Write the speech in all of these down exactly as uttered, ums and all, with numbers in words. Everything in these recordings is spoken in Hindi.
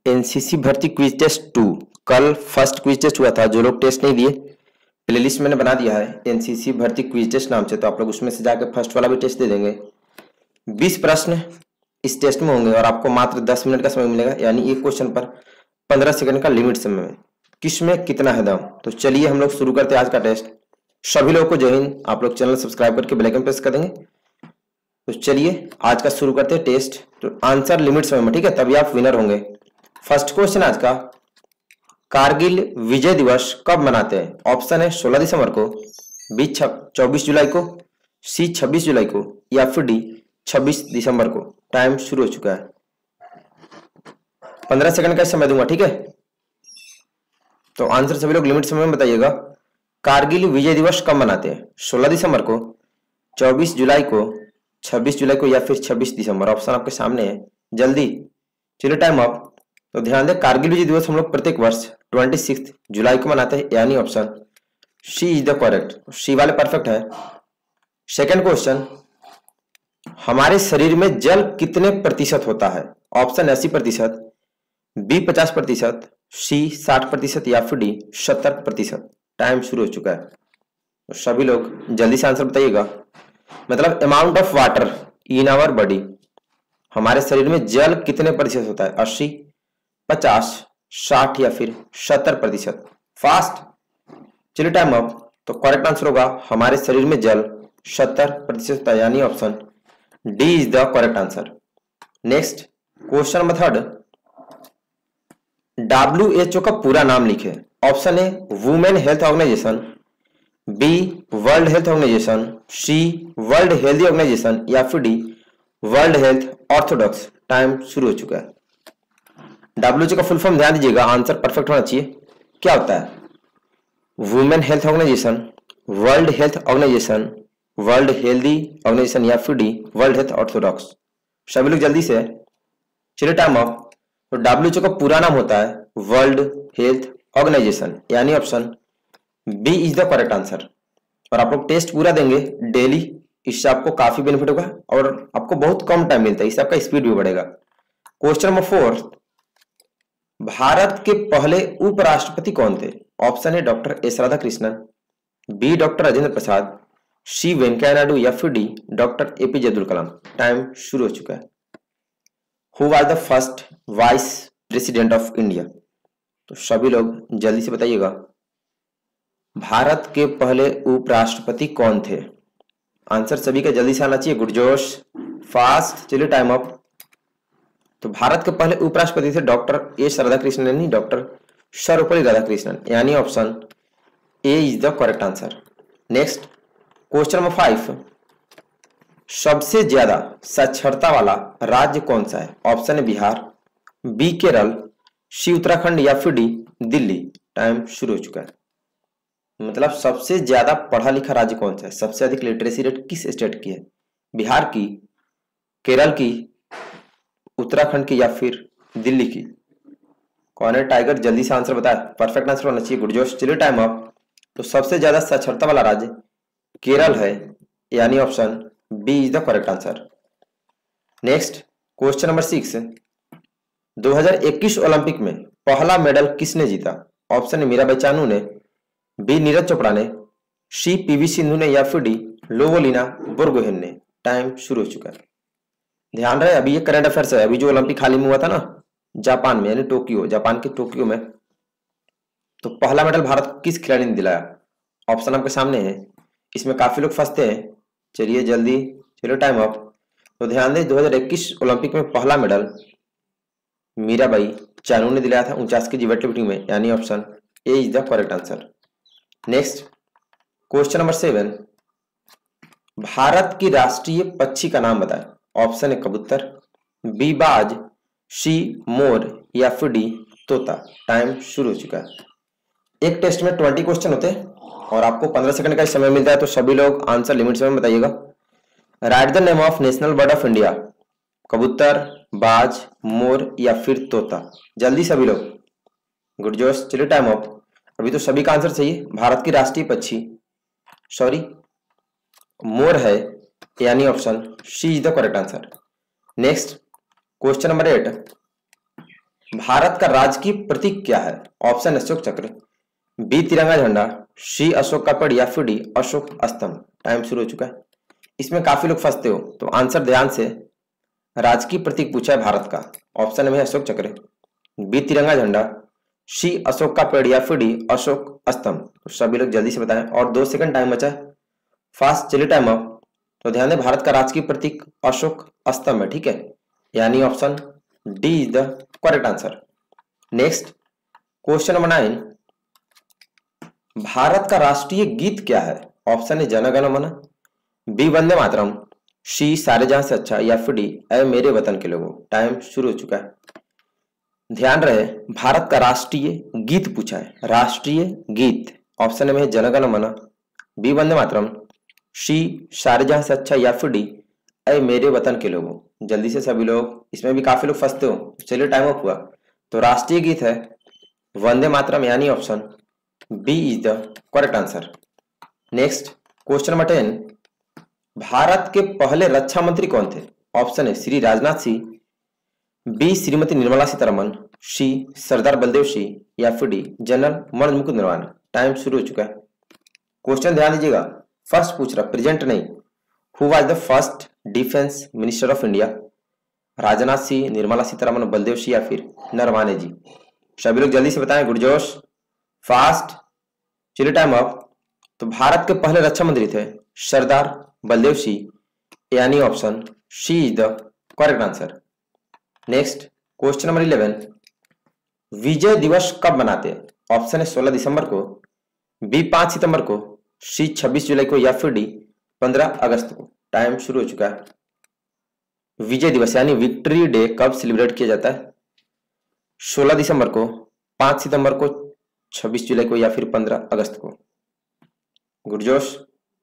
एनसीसी भर्ती क्विज टेस्ट टू। कल फर्स्ट क्विज टेस्ट हुआ था। जो लोग टेस्ट नहीं दिए, प्लेलिस्ट मैंने बना दिया है एनसीसी भर्ती क्विज टेस्ट नाम से, तो आप लोग उसमें से जाकर फर्स्ट वाला भी टेस्ट दे देंगे। बीस प्रश्न इस टेस्ट में होंगे और आपको मात्र दस मिनट का समय मिलेगा, यानी एक क्वेश्चन पर पंद्रह सेकंड का लिमिट समय में। किस में कितना है दम। तो चलिए हम लोग शुरू करते हैं आज का टेस्ट। सभी लोगों को जय हिंद। आप लोग चैनल सब्सक्राइब करके बेल आइकन प्रेस कर देंगे। तो चलिए आज का शुरू करते हैं टेस्ट। तो आंसर लिमिट समय में, ठीक है, तभी आप विनर होंगे। फर्स्ट क्वेश्चन आज का, कारगिल विजय दिवस कब मनाते हैं। ऑप्शन है सोलह दिसंबर को, बी चौबीस जुलाई को, सी छब्बीस जुलाई को, या फिर डी छब्बीस दिसंबर को। टाइम शुरू हो चुका है। पंद्रह सेकंड का समय दूंगा, ठीक है। तो आंसर सभी लोग लिमिट समय में बताइएगा। कारगिल विजय दिवस कब मनाते हैं। सोलह दिसंबर को, चौबीस जुलाई को, छब्बीस जुलाई को, या फिर छब्बीस दिसंबर। ऑप्शन आपके सामने है, जल्दी। चलिए टाइम अप। तो ध्यान दें, कारगिल विजय दिवस हम लोग प्रत्येक वर्ष छब्बीस जुलाई को मनाते हैं, यानी option C is the correct. C वाले परफेक्ट है। सेकंड क्वेश्चन, हमारे शरीर में जल कितने प्रतिशत होता है। ऑप्शन अस्सी प्रतिशत, बी पचास प्रतिशत, सी साठ प्रतिशत, या फिर डी सत्तर प्रतिशत। टाइम शुरू हो चुका है। तो सभी लोग जल्दी से आंसर बताइएगा। मतलब amount of water in our body, हमारे शरीर में जल कितने प्रतिशत होता है। अस्सी, पचास, साठ, या फिर सत्तर प्रतिशत। फास्ट। चलिए टाइम अप। तो करेक्ट आंसर होगा हमारे शरीर में जल सत्तर प्रतिशत होता है, यानी option D is the correct answer. Next question number third, W H O का पूरा नाम लिखे। Option A women health organisation, B world health organisation, C world health organisation, या फिर D world health orthodox. Time शुरू हो चुका है। डब्ल्यू एच ओ का फुल फॉर्म ध्यान दीजिएगा, आंसर परफेक्ट होना चाहिए। क्या होता है। Women health organisation, world health organisation, world healthy organisation, या फिर डी वर्ल्ड हेल्थ ऑर्थोडॉक्स। सभी लोग जल्दी से। चलिए टाइम ऑफ। तो डब्ल्यू एच ओ का पूरा नाम होता है वर्ल्ड हेल्थ ऑर्गेनाइजेशन, यानी option B is the correct answer. और आप लोग टेस्ट पूरा देंगे डेली, इससे आपको काफी बेनिफिट होगा और आपको बहुत कम टाइम मिलता है, इससे आपका स्पीड भी बढ़ेगा। क्वेश्चन नंबर फोर, भारत के पहले उपराष्ट्रपति कौन थे। ऑप्शन है doctor S Radhakrishnan, B doctor Rajendra Prasad, C Venkaiah Naidu, या फिर D doctor APJ Abdul Kalam. Time शुरू हो चुका है। Who was the first vice president of India. तो सभी लोग जल्दी से बताइएगा, भारत के पहले उपराष्ट्रपति कौन थे। आंसर सभी का जल्दी से आना चाहिए, गुडजोश, फास्ट। चलिए टाइम अप। तो भारत के पहले उपराष्ट्रपति थे डॉक्टर एस राधाकृष्णन, यानी डॉक्टर सर्वपल्ली राधाकृष्णन, यानी option A is the correct answer. Next question number five, सबसे ज्यादा साक्षरता वाला राज्य कौन सा है। ऑप्शन है बिहार, बी केरल, सी उत्तराखंड, या फिर डी दिल्ली। टाइम शुरू हो चुका है। मतलब सबसे ज्यादा पढ़ा लिखा राज्य कौन सा है, सबसे अधिक लिटरेसी रेट किस स्टेट की है। बिहार की, केरल की, उत्तराखंड की, या फिर दिल्ली की। कौन है टाइगर, जल्दी से आंसर बताए। परफेक्ट आंसर होना चाहिए, गुडजोश। चलिए टाइम अप। तो सबसे ज्यादा साक्षरता वाला राज्य केरल है, यानी option B is the correct answer. Next question number six, दो हज़ार इक्कीस ओलंपिक में पहला मेडल किसने जीता। ऑप्शन है मीराबाई चानू ने, बी नीरज चोपड़ा ने, सी पीवी सिंधु ने, या फिर डी लोवोलिना बोरगोहेन ने। टाइम शुरू हो चुका है। ध्यान रहे, अभी ये करंट अफेयर्स है। अभी जो ओलंपिक हाल ही में हुआ था ना जापान में, यानी टोक्यो, जापान के टोक्यो में, तो पहला मेडल भारत को किस खिलाड़ी ने दिलाया। ऑप्शन आपके सामने है। इसमें काफी लोग फंसते हैं। चलिए जल्दी। चलो टाइम अप। तो ध्यान दें, दो हज़ार इक्कीस ओलंपिक में पहला मेडल मीराबाई चानू ने दिलाया था उनचास के जी वेट लिफ्टिंग में, यानी option A is the correct answer. Next question number seven, Bharat की राष्ट्रीय पक्षी का नाम बताएं। ऑप्शन है कबूतर, बी बाज, सी मोर, या फिर डी तोता। टाइम शुरू हो चुका है। एक टेस्ट में ट्वेंटी क्वेश्चन होते हैं और आपको पंद्रह सेकंड का समय मिलता है, तो सभी लोग आंसर लिमिट समय बताइएगा। Write the name of national bird of India. कबूतर, बाज, मोर, या फिर तोता। जल्दी सभी लोग, गुडजोश। चलिए टाइम अप। अभी तो सभी का आंसर चाहिए। भारत की राष्ट्रीय पक्षी सॉरी मोर है, यानी option C is the correct answer. Next question number eight, Bharat का राजकीय प्रतीक क्या है? ऑप्शन अशोक चक्र, बी तिरंगा झंडा, सी अशोक का पेड़ या फिर डी अशोक स्तंभ। टाइम शुरू हो चुका है। इसमें काफी लोग फंसते हो, तो आंसर ध्यान से। राजकीय प्रतीक पूछा है भारत का, ऑप्शन में अशोक चक्र, बी तिरंगा झंडा, सी अशोक का पेड़ या फिर डी अशोक स्तंभ। तो सभी लोग जल्दी से बताएं, और दो सेकंड टाइम बचा है। फास्ट, चलिए टाइम अप। तो ध्यान दें, भारत का राजकीय प्रतीक अशोक स्तंभ है, ठीक है, यानी option D is the correct answer. Next question number nine, Bharat का राष्ट्रीय गीत क्या है? ऑप्शन है जन गण मन, बी वंदे मातरम, सी सारे जहां से अच्छा या फिर डी ऐ मेरे वतन के लोगों। टाइम शुरू हो चुका है। ध्यान रहे, भारत का राष्ट्रीय गीत पूछा है, राष्ट्रीय गीत। ऑप्शन में है जन गण मन, बी वंदे मातरम, सी सारे जहां से अच्छा या फिर डी ऐ मेरे वतन के लोगों। जल्दी से सभी लोग, इसमें भी काफी लोग फंसते हो, चलिए टाइम अप हुआ। तो राष्ट्रीय गीत है वंदे मातरम, यानी option B is the correct answer. Next question number ten, Bharat के पहले रक्षा मंत्री कौन थे? ऑप्शन है श्री राजनाथ सिंह, बी श्रीमती निर्मला सीतारमन, सी सरदार बलदेव सिंह या फिर D general Manoj Mukund Naravane. Time शुरू हो चुका है। क्वेश्चन ध्यान दीजिएगा, फर्स्ट पूछ रहा, प्रेजेंट नहीं। Who was the first defence minister of India? Rajnath Singh, Nirmala Sitharaman, Baldev Singh या फिर नरवाने जी। सभी लोग जल्दी से बताएं, गुरजोश, फास्ट, चलिए टाइम अप। तो भारत के पहले रक्षा मंत्री थे सरदार बलदेव सिंह, यानी option C is the correct answer. Next question number eleven, Vijay Diwas कब मनाते हैं? ऑप्शन है सोलह दिसंबर को, बी पांच सितंबर को, सी छब्बीस जुलाई को या फिर डी पंद्रह अगस्त को। टाइम शुरू हो चुका है। विजय दिवस यानी विक्ट्री डे कब सेलिब्रेट किया जाता है? सोलह दिसंबर को, पांच सितंबर को, छब्बीस जुलाई को या फिर पंद्रह अगस्त को। गुरजोश,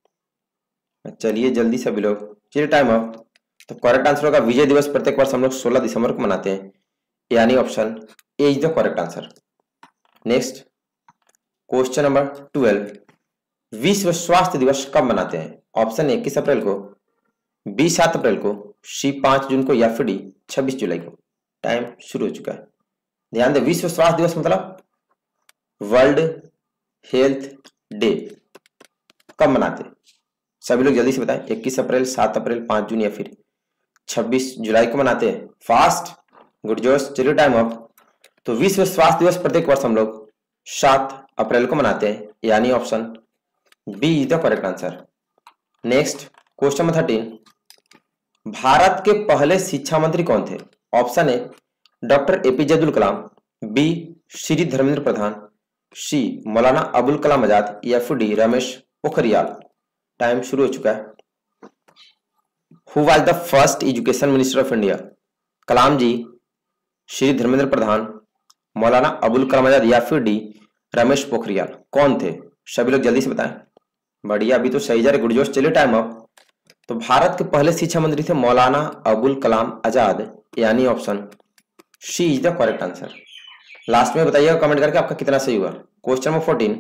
चलिए जल्दी सभी लोग, चलिए टाइम अप। तो करेक्ट आंसर होगा विजय दिवस प्रत्येक वर्ष हम लोग सोलह दिसंबर को मनाते हैं, यानी option A is the correct answer. Next question number twelve, विश्व स्वास्थ्य दिवस कब मनाते हैं? ऑप्शन ए इक्कीस अप्रैल को, बी सात अप्रैल को, सी पांच जून को या फिर डी छब्बीस जुलाई को। टाइम शुरू हो चुका है। ध्यान दें, विश्व स्वास्थ्य दिवस मतलब वर्ल्ड हेल्थ डे कब मनाते हैं? सभी लोग जल्दी से बताएं, इक्कीस अप्रैल, सात अप्रैल, पांच जून या फिर छब्बीस जुलाई को मनाते हैं। फास्ट, गुड जोश, चलिए टाइम अप। तो विश्व स्वास्थ्य दिवस प्रत्येक वर्ष हम लोग सात अप्रैल को मनाते हैं, यानी option B is the correct answer. Next question number thirteen, Bharat के पहले शिक्षा मंत्री कौन थे? Option A doctor APJ Abdul Kalam, B Shri Dharmendra Pradhan, C Maulana Abul Kalam आजाद या फिर डी रमेश पोखरियाल। टाइम शुरू हो चुका है। Who was the first education minister of India? Kalam ji, Shri Dharmendra Pradhan, Maulana Abul Kalam आजाद या फिर डी रमेश पोखरियाल। कौन थे? सभी लोग जल्दी से बताएं। बढ़िया, अभी तो सही जा रहे गुरजोश, चलिए टाइम अप। तो भारत के पहले शिक्षा मंत्री थे मौलाना अबुल कलाम आजाद, यानी option C is the correct answer. Last में बताइएगा कमेंट करके आपका कितना सही हुआ। क्वेश्चन नंबर फोर्टीन,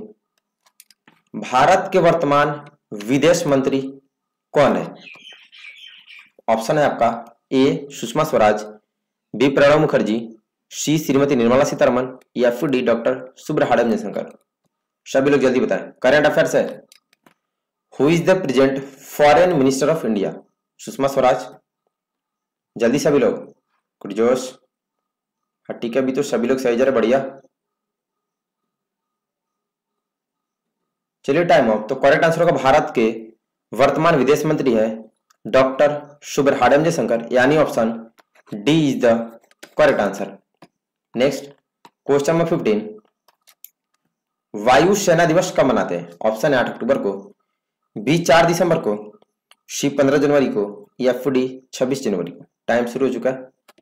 भारत के वर्तमान विदेश मंत्री कौन है? ऑप्शन है आपका A Sushma Swaraj, B Pranab Mukherjee, C Shrimati Nirmala Sitharaman या फिर डी डॉक्टर सुब्रहाडम जयशंकर। सभी लोग जल्दी बताएं। करंट अफेयर्स है, who is the present foreign minister of India? Sushma Swaraj. जल्दी सभी लोग, गुड जोश, ठीक है, अभी तो सभी लोग सही जा रहे, बढ़िया। चलिए टाइम ऑफ। तो करेक्ट आंसर होगा भारत के वर्तमान विदेश मंत्री है डॉक्टर सुब्रहाडम जयशंकर, यानी option D is the correct answer. Next question number fifteen, वायु सेना दिवस कब मनाते हैं? ऑप्शन है आठ अक्टूबर को, बी चार दिसंबर को, सी पंद्रह जनवरी को या फिर डी छब्बीस जनवरी को। टाइम शुरू हो चुका है।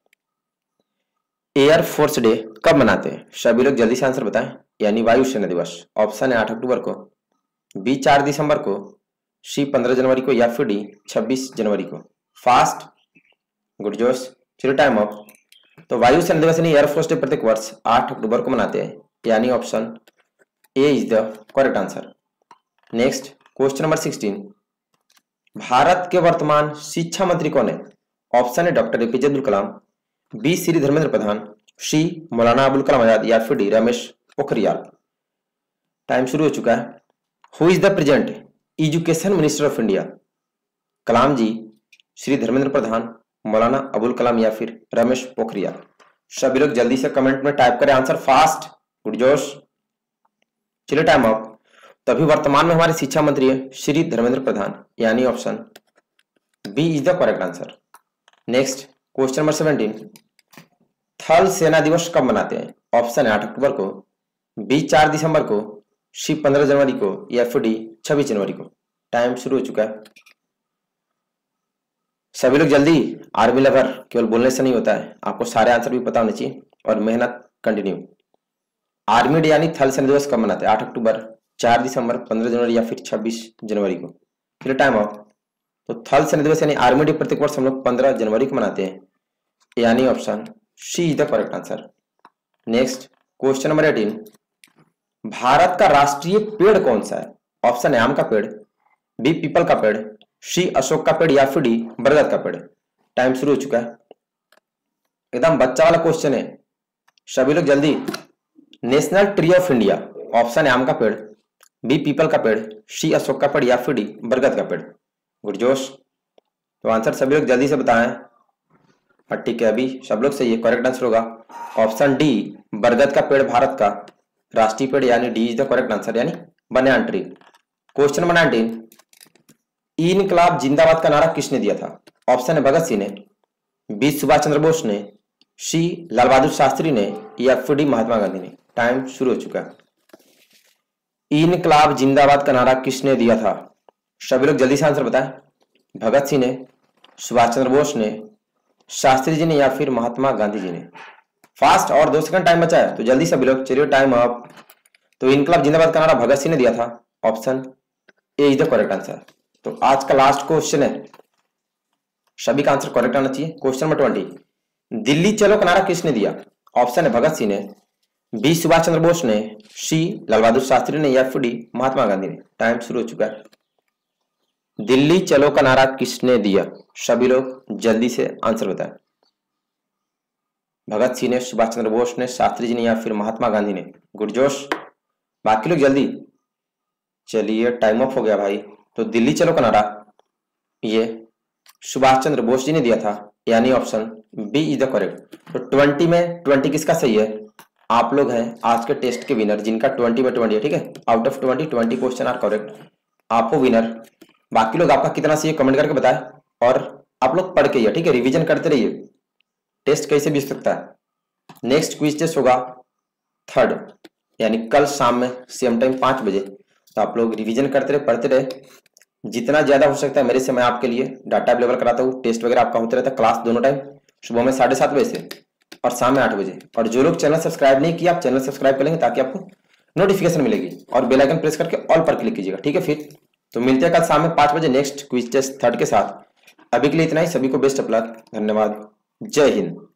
एयर फोर्स डे कब मनाते हैं? सभी लोग जल्दी से आंसर बताएं, यानी वायु सेना दिवस। ऑप्शन है आठ अक्टूबर को, बी चार दिसंबर को, सी पंद्रह जनवरी को या फिर डी छब्बीस जनवरी को। फास्ट, गुड जोश, चलिए टाइम अप। तो वायु सेना दिवस यानी एयरफोर्स डे प्रत्येक वर्ष आठ अक्टूबर को मनाते हैं, यानी option A is the correct answer. Next question number sixteen, Bharat के वर्तमान शिक्षा मंत्री कौन है? ऑप्शन है doctor APJ Abdul Kalam, B Shri Dharmendra Pradhan, C Maulana Abul Kalam आजाद या फिर डी रमेश पोखरियाल। टाइम शुरू हो चुका है। Who is the present education minister of India? Kalam ji, Shri Dharmendra Pradhan, Maulana Abul कलाम या फिर रमेश पोखरियाल। सभी लोग जल्दी से कमेंट में टाइप करें आंसर फास्ट, गुडजोश। चलिए टाइम अप। तो अभी वर्तमान में हमारे शिक्षा मंत्री है श्री धर्मेंद्र प्रधान, यानी option B is the correct answer. Next question number seventeen, थल सेना दिवस कब मनाते हैं? ऑप्शन है आठ अक्टूबर को, बी चार दिसंबर को, सी पंद्रह जनवरी को या फिर डी छब्बीस जनवरी को। टाइम शुरू हो चुका है। सभी लोग जल्दी। आर्मी लवर केवल बोलने से नहीं होता है, आपको सारे आंसर भी पता होने चाहिए और मेहनत कंटिन्यू। आर्मी डे यानी थल सेना दिवस कब मनाते हैं? आठ अक्टूबर, चार दिसंबर, पंद्रह जनवरी या फिर छब्बीस जनवरी को। फिर टाइम ऑफ। तो थल सेना दिवस यानी आर्मी डे प्रत्येक वर्ष हम लोग पंद्रह जनवरी को मनाते हैं, यानी option C is the correct answer. Next question number eighteen, Bharat का राष्ट्रीय पेड़ कौन सा है? ऑप्शन है आम का पेड़, बी पीपल का पेड़, सी अशोक का पेड़ या फिर डी बरगद का पेड़। टाइम शुरू हो चुका है। एकदम बच्चा वाला क्वेश्चन है, सभी लोग जल्दी। National tree of India, option है आम का पेड़, बी पीपल का पेड़, सी अशोक का पेड़ या फिर डी बरगद का पेड़। गुडजोश। तो आंसर सभी लोग जल्दी से बताएं। हाँ ठीक है, अभी सब लोग सही है। करेक्ट आंसर होगा ऑप्शन डी, बरगद का पेड़ भारत का राष्ट्रीय पेड़, यानी D is the correct answer, यानी banyan tree. Question number nineteen, इनकलाब जिंदाबाद का नारा किसने दिया था? ऑप्शन है भगत सिंह ने, बी सुभाष चंद्र बोस ने, सी लाल बहादुर शास्त्री ने या फिर डी महात्मा गांधी ने। टाइम शुरू हो चुका है। इनकलाब जिंदाबाद का नारा किसने दिया था? सभी लोग जल्दी से आंसर बताएं। भगत सिंह ने, सुभाष चंद्र बोस ने, शास्त्री जी ने या फिर महात्मा गांधी जी ने। फास्ट, और दो सेकंड टाइम बचा है तो जल्दी सभी लोग। चलिए टाइम अप। तो इनकलाब जिंदाबाद का नारा भगत सिंह ने दिया था, option A is the correct answer. तो आज का लास्ट क्वेश्चन है, सभी का आंसर करेक्ट आना चाहिए। क्वेश्चन नंबर ट्वेंटी, दिल्ली चलो का नारा किसने दिया? ऑप्शन है भगत सिंह ने, बी सुभाष चंद्र बोस ने, सी लाल बहादुर शास्त्री ने या फिर डी महात्मा गांधी ने। टाइम शुरू हो चुका है। दिल्ली चलो का नारा किसने दिया? सभी लोग जल्दी से आंसर बताएं। भगत सिंह ने, सुभाष चंद्र बोस ने, शास्त्री जी ने या फिर महात्मा गांधी ने। गुडजोश। बाकी लोग जल्दी। चलिए टाइम ऑफ हो गया भाई। तो दिल्ली चलो का नारा ये सुभाष चंद्र बोस जी ने दिया था, यानी option B is the correct. तो ट्वेंटी में ट्वेंटी किसका सही है? आप लोग हैं आज के टेस्ट के विनर, जिनका ट्वेंटी में ट्वेंटी है। ठीक है, out of twenty twenty question are correct, आप हो विनर। बाकी लोग आपका कितना सही है कमेंट करके बताएं, और आप लोग पढ़ के ही, ठीक है, रिवीजन करते रहिए, टेस्ट कैसे भी हो सकता है। नेक्स्ट क्विज टेस्ट होगा थर्ड, यानी कल शाम में सेम टाइम पांच बजे। तो आप लोग रिवीजन करते रहे, पढ़ते रहे, जितना ज्यादा हो सकता है मेरे से मैं आपके लिए डाटा अवेलेबल कराता हूँ। टेस्ट वगैरह आपका होता रहता है, क्लास दोनों टाइम, सुबह में साढ़े सात बजे से और शाम में आठ बजे। और जो लोग चैनल सब्सक्राइब नहीं किया, आप चैनल सब्सक्राइब कर लेंगे ताकि आपको नोटिफिकेशन मिलेगी, और बेल आइकन प्रेस करके ऑल पर क्लिक कीजिएगा। ठीक है, फिर तो मिलते हैं कल शाम में पांच बजे नेक्स्ट क्विज टेस्ट थर्ड के साथ। अभी के लिए इतना ही, सभी को बेस्ट ऑफ लक, धन्यवाद, जय हिंद।